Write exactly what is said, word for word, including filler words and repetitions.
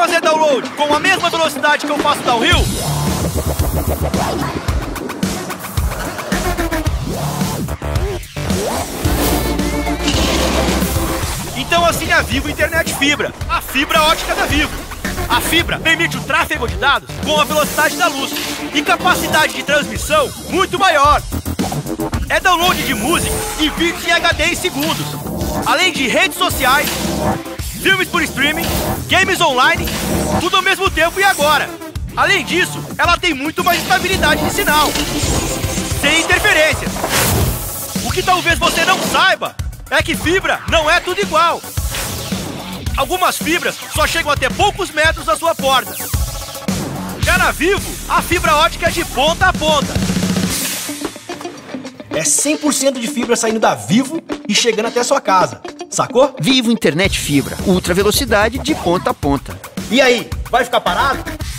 fazer download com a mesma velocidade que eu faço downhill? Então assine a Vivo Internet Fibra, a fibra ótica da Vivo. A fibra permite o tráfego de dados com a velocidade da luz e capacidade de transmissão muito maior. É download de música e vídeos em H D em segundos, além de redes sociais, filmes por streaming, games online, tudo ao mesmo tempo e agora. Além disso, ela tem muito mais estabilidade de sinal, sem interferências. O que talvez você não saiba é que fibra não é tudo igual. Algumas fibras só chegam até poucos metros da sua porta. Já na Vivo, a fibra ótica é de ponta a ponta. É cem por cento de fibra saindo da Vivo e chegando até a sua casa. Sacou? Vivo Internet Fibra, ultra velocidade de ponta a ponta. E aí, vai ficar parado?